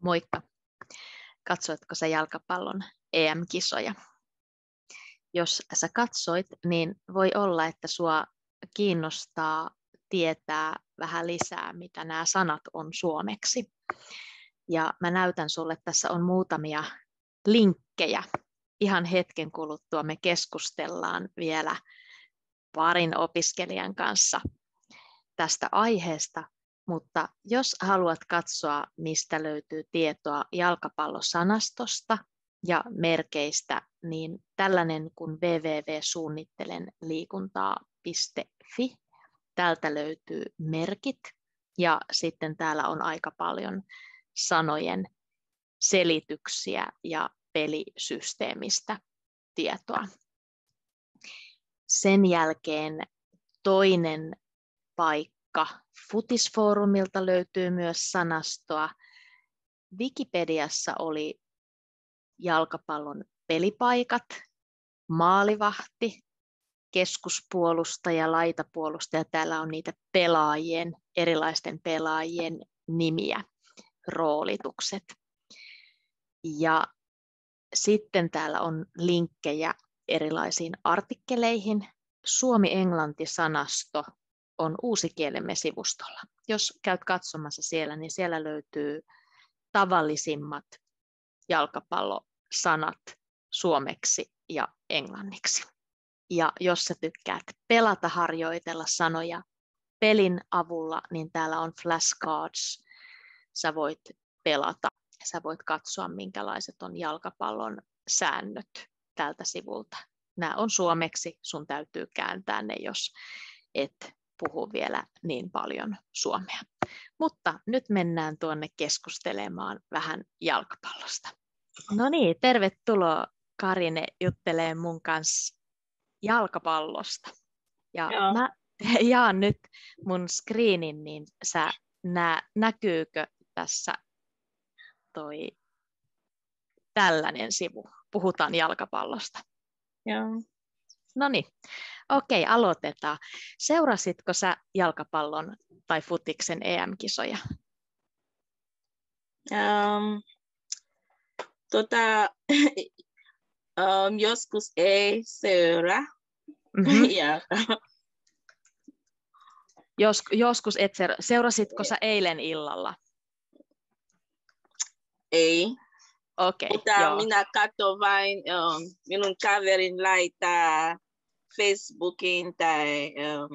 Moikka! Katsoitko sä jalkapallon EM-kisoja? Jos sä katsoit, niin voi olla, että sua kiinnostaa tietää vähän lisää, mitä nämä sanat on suomeksi. Ja mä näytän sulle, tässä on muutamia linkkejä. Ihan hetken kuluttua me keskustellaan vielä parin opiskelijan kanssa tästä aiheesta. Mutta jos haluat katsoa, mistä löytyy tietoa jalkapallosanastosta ja merkeistä, niin tällainen kuin www.suunnittelenliikuntaa.fi. Täältä löytyy merkit ja sitten täällä on aika paljon sanojen selityksiä ja pelisysteemistä tietoa. Sen jälkeen toinen paikka. Futisfoorumilta löytyy myös sanastoa. Wikipediassa oli jalkapallon pelipaikat, maalivahti, keskuspuolustaja, laitapuolustaja. Täällä on niitä erilaisten pelaajien nimiä, roolitukset. Ja sitten täällä on linkkejä erilaisiin artikkeleihin. Suomi-englanti-sanasto on uusikielemme sivustolla. Jos käyt katsomassa siellä, niin siellä löytyy tavallisimmat jalkapallosanat suomeksi ja englanniksi. Ja jos sä tykkäät pelata, harjoitella sanoja pelin avulla, niin täällä on flashcards. Sä voit pelata, sä voit katsoa, minkälaiset on jalkapallon säännöt tältä sivulta. Nämä on suomeksi, sun täytyy kääntää ne, jos et puhu vielä niin paljon suomea. Mutta nyt mennään tuonne keskustelemaan vähän jalkapallosta. No niin, tervetuloa Karine juttelee mun kanssa jalkapallosta. Ja mä jaan nyt mun screenin, niin näkyykö tässä toi tällainen sivu? Puhutaan jalkapallosta. Joo. No niin, okei, aloitetaan. Seurasitko sä jalkapallon tai futiksen EM-kisoja? Joskus ei seuraa. Mm-hmm. Joskus et seurasitko sä eilen illalla? Ei. Okei, mutta minä katson vain minun kaverin laittaa Facebookin tai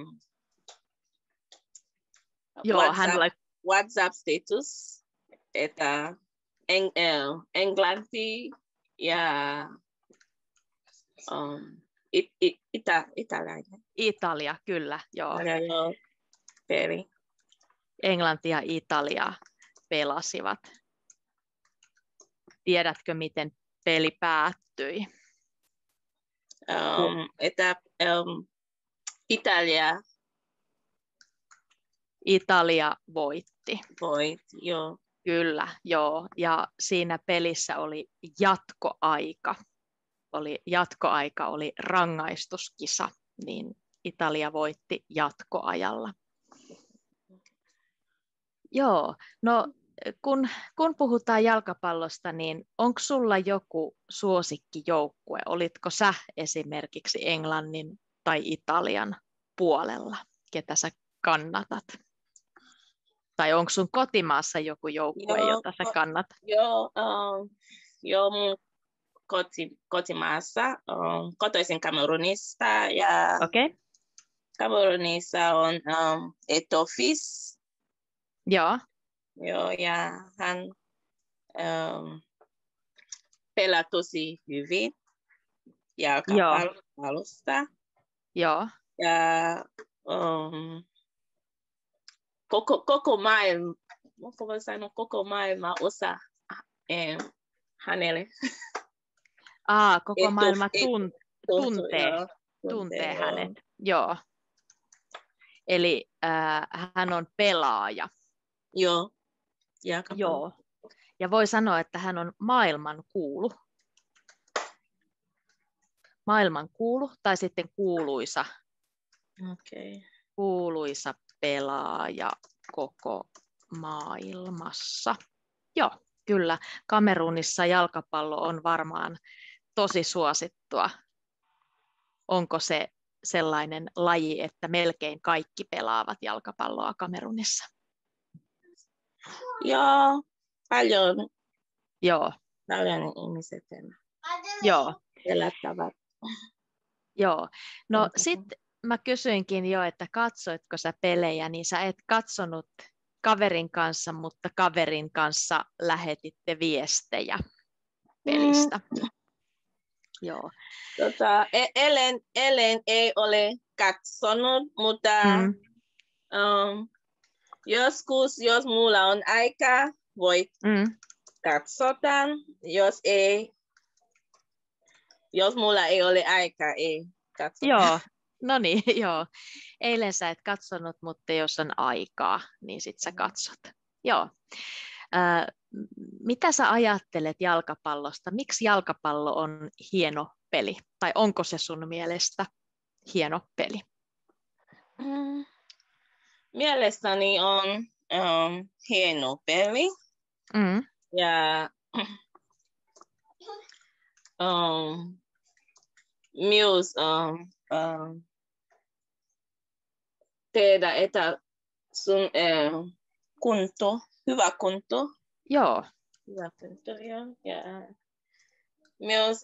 WhatsApp status, että englanti ja italialainen. Italia, kyllä, joo. Peli. Englanti ja Italia pelasivat. Tiedätkö, miten peli päättyi? Italia voitti. Joo. Kyllä, joo. Ja siinä pelissä oli jatkoaika. Jatkoaika oli rangaistuskisa, niin Italia voitti jatkoajalla. Joo, no kun puhutaan jalkapallosta, niin onko sulla joku suosikkijoukkue? Olitko sä esimerkiksi Englannin tai Italian puolella, ketä sä kannatat? Tai onko sun kotimaassa joku joukkue, jota sä kannatat? Joo, mun kotimaassa kotoisin Kamerunista ja Kamerunissa on Etofis. Joo. Joo, ja hän pelaa tosi hyvin jalkapallosta. Joo. Ja koko maailma osaa hänelle. Koko maailma tuntee hänet. Joo. Eli hän on pelaaja. Joo. Joo. Ja voi sanoa, että hän on maailmankuulu. Maailmankuulu tai sitten kuuluisa. Kuuluisa pelaaja koko maailmassa. Joo. Kyllä, Kamerunissa jalkapallo on varmaan tosi suosittua. Onko se sellainen laji, että melkein kaikki pelaavat jalkapalloa Kamerunissa? Joo, Joo, paljon ihmiset joo, pelättävät. joo. No sitten mä kysyinkin jo, että katsoitko sä pelejä, niin sä et katsonut kaverin kanssa, mutta kaverin kanssa lähetitte viestejä pelistä. Joo. Ellen ei ole katsonut, mutta joskus, jos mulla on aikaa, voi katsotaan. Jos mulla ei ole aikaa, ei katsota. Joo, no niin, joo. Eilen sä et katsonut, mutta jos on aikaa, niin sit sä katsot. Joo. Mitä sä ajattelet jalkapallosta? Miksi jalkapallo on hieno peli? Tai onko se sun mielestä hieno peli? Mielestäni on hieno peli. Ja myös tehdä, että sun hyvä kunto. Joo. Hyvä kunto, joo. Ja myös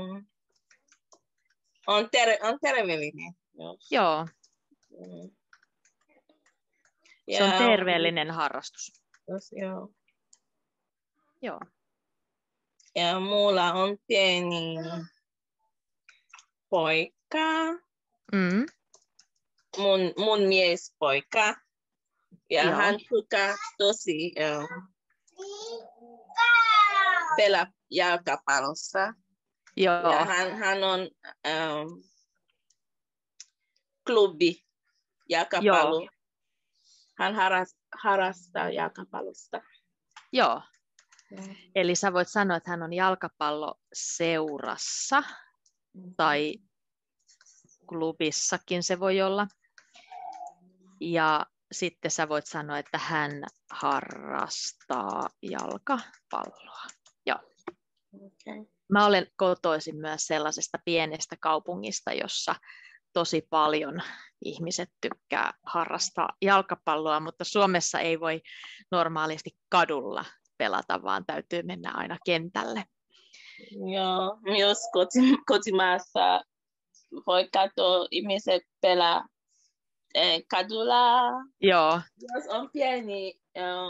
on terveellinen. Joo. Se on terveellinen harrastus. Joo. Joo. Ja mulla on pieni poika. Mun miespoika. Ja hän tykkää tosi pelaa jalkapallossa. Joo. Ja hän on klubi jalkapallo. Joo. Hän harrastaa jalkapallosta. Joo. Eli sä voit sanoa, että hän on jalkapalloseurassa tai klubissakin se voi olla. Ja sitten sä voit sanoa, että hän harrastaa jalkapalloa. Joo. Okay. Mä olen kotoisin myös sellaisesta pienestä kaupungista, jossa tosi paljon ihmiset tykkää harrastaa jalkapalloa, mutta Suomessa ei voi normaalisti kadulla pelata, vaan täytyy mennä aina kentälle. Joo, myös kotimaassa voi katsoa ihmiset pelaa kadulla. Joo. Jos on pieni,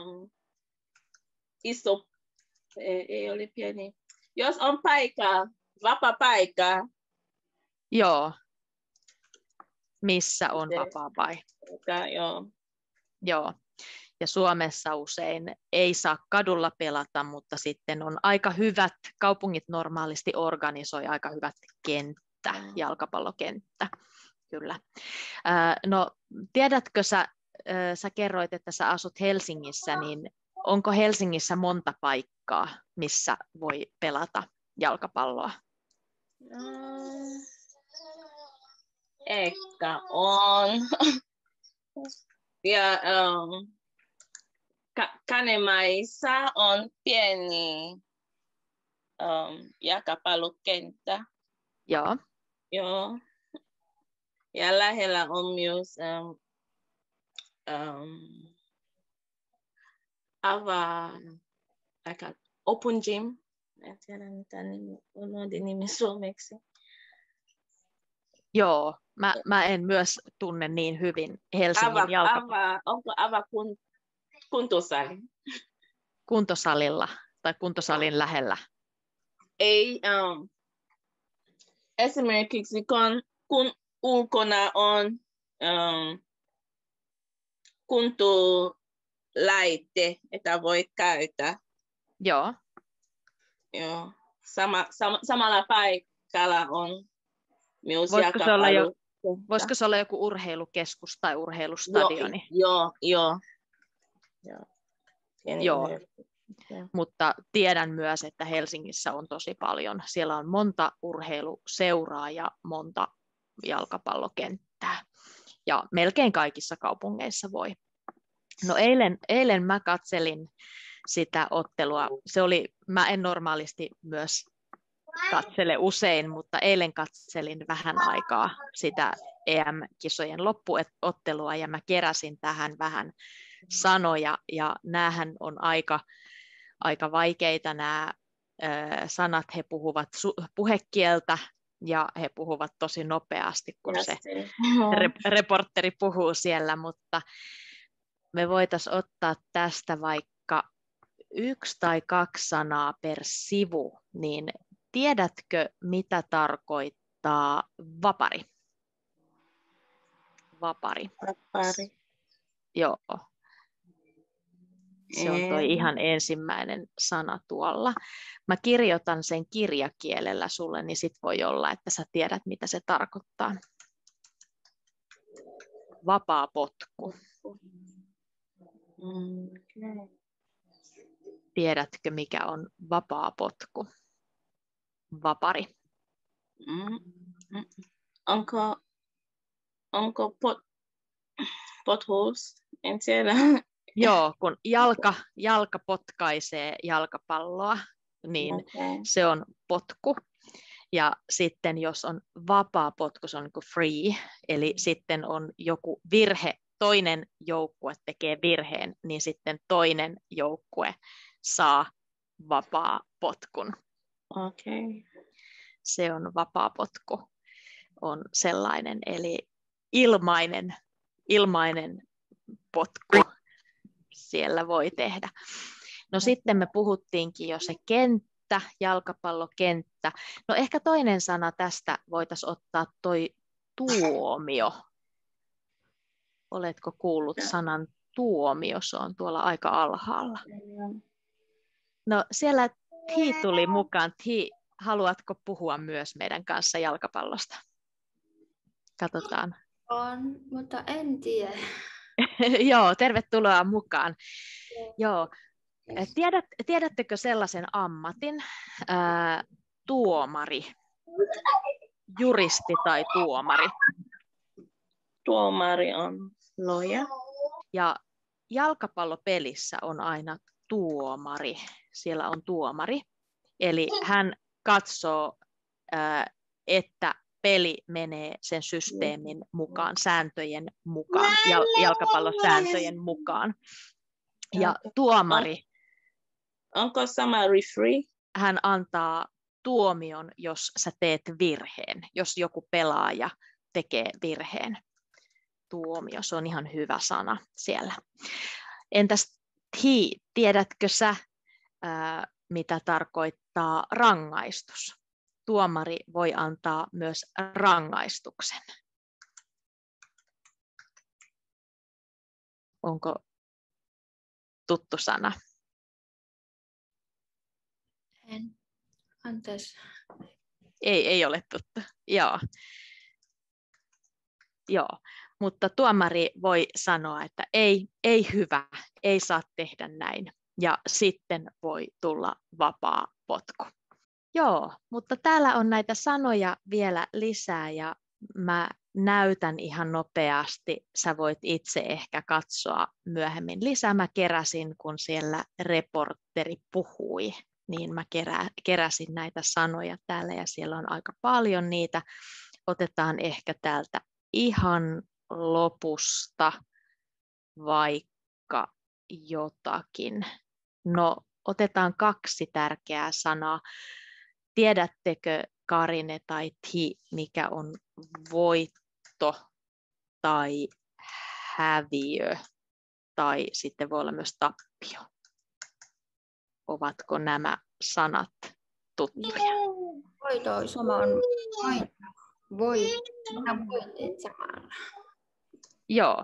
iso, ei ole pieni. Jos on paikka, vapaa paikka. Joo. Missä on vapaa paikka? Joo. Joo. Ja Suomessa usein ei saa kadulla pelata, mutta sitten on aika hyvät, kaupungit normaalisti organisoi aika hyvät jalkapallokenttä. Kyllä. No, tiedätkö sä kerroit, että sä asut Helsingissä, niin onko Helsingissä monta paikkaa, missä voi pelata jalkapalloa? Ehkä on. Ja Kanemaissa on pieni jalkapallokenttä. Joo. Joo. Ja lähellä on myös open gym. En tiedä mitä nimi suomeksi. Joo, mä en myös tunne niin hyvin Helsingin jalkapalloa. Onko kuntosali? Kuntosalilla tai kuntosalin lähellä? Ei, esimerkiksi kun ulkona on kuntolaite, että voi käyttää. Joo. Joo. Samalla paikalla on myös voisiko se olla joku urheilukeskus tai urheilustadioni? Joo. Mutta tiedän myös, että Helsingissä on tosi paljon. Siellä on monta urheiluseuraa ja monta jalkapallokenttää. Ja melkein kaikissa kaupungeissa voi. No eilen mä katselin sitä ottelua. Mä en normaalisti myös katsele usein, mutta eilen katselin vähän aikaa sitä EM-kisojen loppuottelua ja mä keräsin tähän vähän sanoja ja näähän on aika vaikeita nämä sanat, he puhuvat puhekieltä ja he puhuvat tosi nopeasti, kun se reporteri puhuu siellä, mutta me voitaisiin ottaa tästä vaikka 1 tai 2 sanaa per sivu, niin tiedätkö, mitä tarkoittaa vapari? Vapari. Joo. Se on toi ihan ensimmäinen sana tuolla. Mä kirjoitan sen kirjakielellä sulle, niin sit voi olla, että sä tiedät, mitä se tarkoittaa. Vapaa potku. Tiedätkö, mikä on vapaa potku? Vapari. Onko potholes? En tiedä. Joo, kun jalka potkaisee jalkapalloa, niin se on potku. Ja sitten jos on vapaa potku, se on niin kuin free, eli sitten on joku virhe, toinen joukkue tekee virheen, niin sitten toinen joukkue saa vapaa potkun. Se on vapaa potku, on sellainen, eli ilmainen potku siellä voi tehdä. No sitten me puhuttiinkin jo se kenttä, jalkapallokenttä. No ehkä toinen sana tästä voitaisiin ottaa toi tuomio. Oletko kuullut sanan tuomio? Se on tuolla aika alhaalla. No siellä Ti tuli mukaan. Ti, haluatko puhua myös meidän kanssa jalkapallosta? Katsotaan. On, mutta en tiedä. Joo, tervetuloa mukaan. Joo. Tiedättekö sellaisen ammatin, tuomari, juristi tai tuomari? Tuomari on lawyer. Ja jalkapallopelissä on aina tuomari. Siellä on tuomari. Eli hän katsoo, että peli menee sen systeemin mukaan, sääntöjen mukaan, jalkapallosääntöjen mukaan. Ja tuomari, onko sama referee? Hän antaa tuomion, jos sä teet virheen, jos joku pelaaja tekee virheen. Tuomio, se on ihan hyvä sana siellä. Entäs tiedätkö sä, mitä tarkoittaa rangaistus? Tuomari voi antaa myös rangaistuksen. Onko tuttu sana? En. Anteeksi. Ei ole tuttu. Joo. Mutta tuomari voi sanoa, että ei hyvä, ei saa tehdä näin. Ja sitten voi tulla vapaa potku. Joo, mutta täällä on näitä sanoja vielä lisää ja mä näytän ihan nopeasti. Sä voit itse ehkä katsoa myöhemmin lisää. Mä keräsin, kun siellä reporteri puhui, niin mä keräsin näitä sanoja täällä ja siellä on aika paljon niitä. Otetaan ehkä täältä ihan lopusta vaikka jotakin. No, otetaan 2 tärkeää sanaa. Tiedättekö, Karine tai Ti, mikä on voitto tai häviö, tai sitten voi olla myös tappio? Ovatko nämä sanat tuttuja? Voito sama on aina. Voitit samalla. Joo.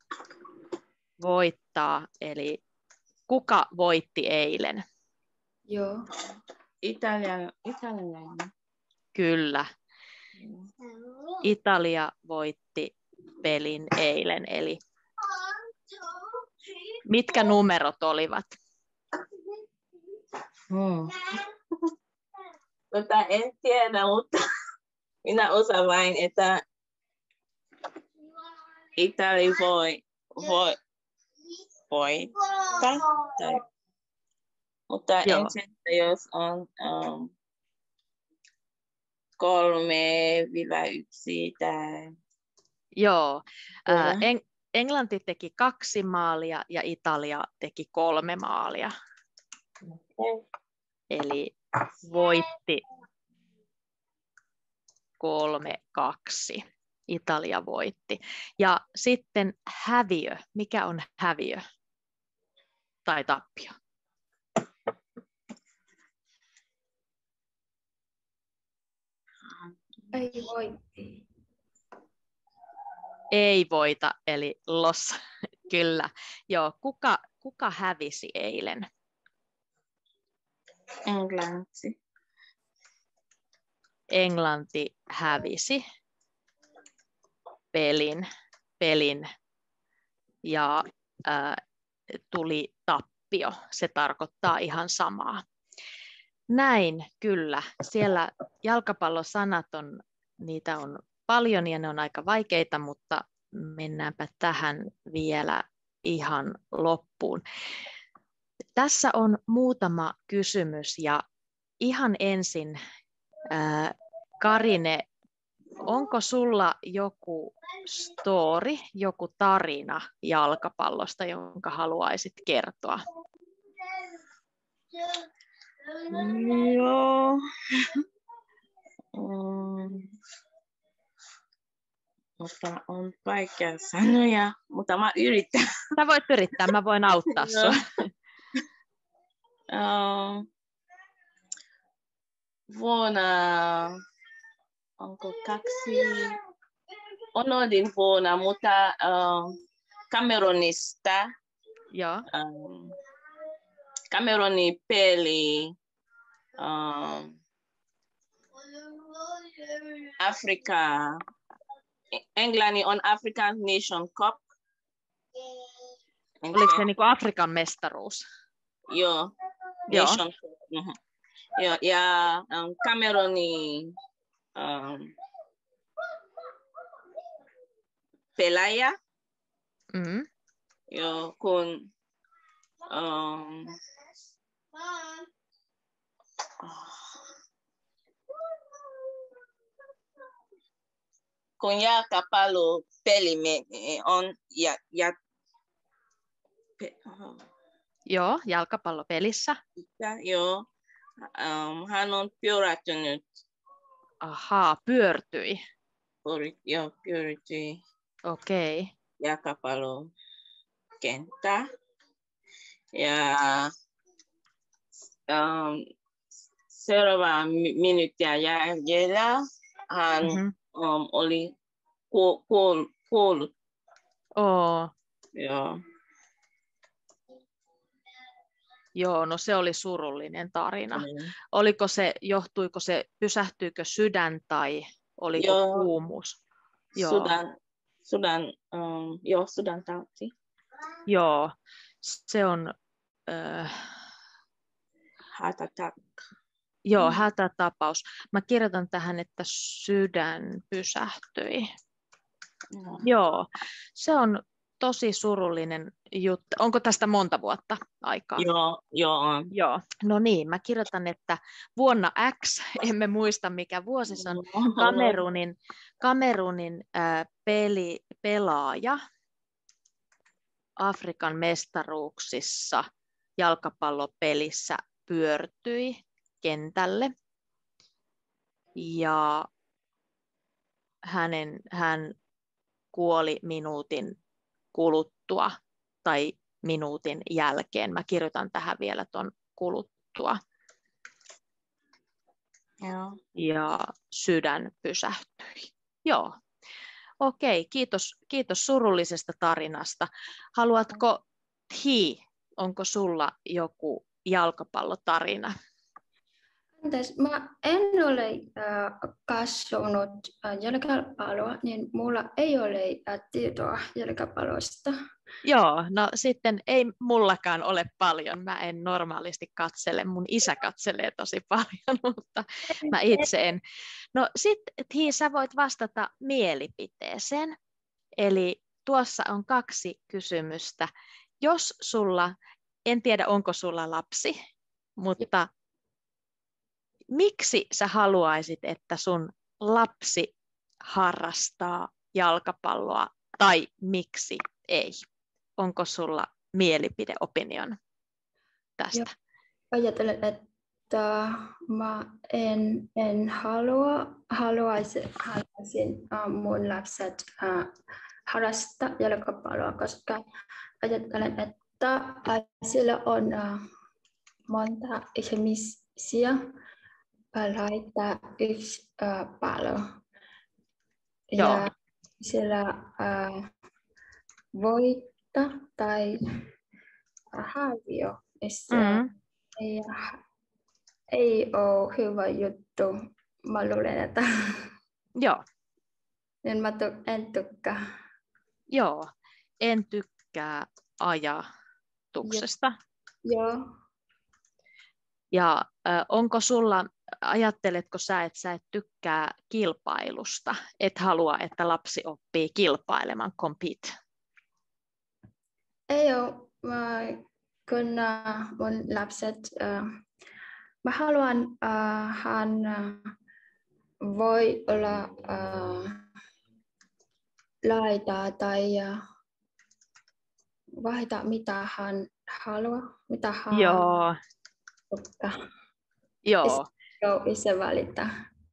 Voittaa, eli kuka voitti eilen? Joo. Italialainen. Kyllä. Italia voitti pelin eilen, eli mitkä numerot olivat? En tiedä, mutta minä osaan vain, että Italia voi voittaa. Mutta Joo. ensin, jos on 3-1 tai Joo. Kyllä. Englanti teki 2 maalia ja Italia teki 3 maalia. Okay. Eli voitti 3-2. Italia voitti. Ja sitten häviö. Mikä on häviö? Tai tappio? Ei voitti. Ei voita, eli loss. Kyllä. Joo. Kuka hävisi eilen? Englanti. Englanti hävisi pelin ja tuli tappio. Se tarkoittaa ihan samaa. Näin, kyllä. Siellä jalkapallosanat niitä on paljon ja ne on aika vaikeita, mutta mennäänpä tähän vielä ihan loppuun. Tässä on muutama kysymys ja ihan ensin Karine, onko sulla joku story, joku tarina jalkapallosta, jonka haluaisit kertoa? Joo. Mutta on vaikea sanoa, mutta mä yritän. Sä voit yrittää, mä voin auttaa sua. Vuonna, onko 2? Unohdin vuonna, mutta Kamerunista. Joo. Kamerunin peli Afrika. Englanti on African Nation Cup. Oliko se niinku Afrikan mestaruus? Joo. Nation Cup. Joo. Ja Kamerunin pelaaja. Joo, kun kun jalkapallo peli on Joo, jalkapallopelissä. Joo, hän on pyörähtynyt. Ahaa, pyörtyi. Joo, pyörtyi. Okei. Jalkapallokenttä. Ja seuraava minuuttia jäljellä hän oli kuollut. Joo. Joo, no se oli surullinen tarina. Johtuiko se, pysähtyykö sydän tai oliko kuumuus? Sydäntauti. Joo, se on heart attack. Joo, hätätapaus. Mä kirjoitan tähän, että sydän pysähtyi. Joo, se on tosi surullinen juttu. Onko tästä monta vuotta aikaa? Joo. No niin, mä kirjoitan, että vuonna X, emme muista mikä vuosi se on, Kamerunin pelaaja Afrikan mestaruuksissa jalkapallopelissä pyörtyi kentälle ja hän kuoli minuutin kuluttua tai minuutin jälkeen. Mä kirjoitan tähän vielä tuon kuluttua. Joo. Ja sydän pysähtyi. Joo. Okei, kiitos surullisesta tarinasta. Haluatko, onko sulla joku jalkapallotarina? Mä en ole katsonut jalkapalloa, niin mulla ei ole tietoa jalkapallosta. Joo, no sitten ei mullakaan ole paljon. Mä en normaalisti katsele. Mun isä katselee tosi paljon, mutta mä itse en. No sitten sä voit vastata mielipiteeseen. Eli tuossa on 2 kysymystä. Jos sulla, en tiedä onko sulla lapsi, mutta miksi sä haluaisit, että sun lapsi harrastaa jalkapalloa tai miksi ei? Onko sulla mielipide, opinion tästä? Ajattelen, että mä en haluaisin mun lapset harrastaa jalkapalloa, koska ajattelen, että siellä on monta ihmisiä laittaa yksi pallo. Ja siellä voittaa tai häviö. Ei ole hyvä juttu. Mä luulen, että Joo. en tykkää. Joo, en tykkää ajatuksesta. Joo. Ja onko sulla, ajatteletko sä, että sä et tykkää kilpailusta, et halua, että lapsi oppii kilpailemaan, compete? Ei ole, kun mun lapset, mä haluan, hän voi olla laita tai vaihtaa mitä hän haluaa, mitä hän ottaa. Joo. Itse valita.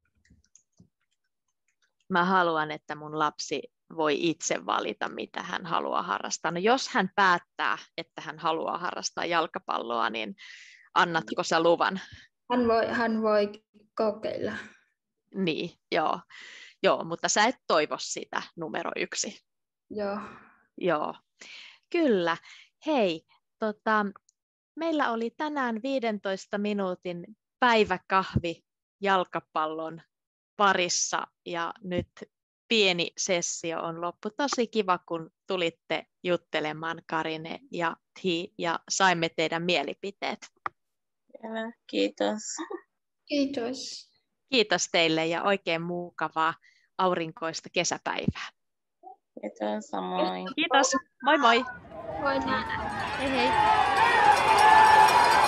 Mä haluan, että mun lapsi voi itse valita, mitä hän haluaa harrastaa. No, jos hän päättää, että hän haluaa harrastaa jalkapalloa, niin annatko sä luvan? Hän voi kokeilla. Niin, joo, mutta sä et toivo sitä numero 1. Joo, kyllä. Hei, meillä oli tänään 15 minuutin päiväkahvi jalkapallon parissa ja nyt pieni sessio on loppu. Tosi kiva, kun tulitte juttelemaan, Karine ja Thi, ja saimme teidän mielipiteet. Kiitos. Kiitos. Kiitos teille ja oikein mukavaa aurinkoista kesäpäivää. Kiitos, samoin. Kiitos, moi moi. Moi. Hei hei.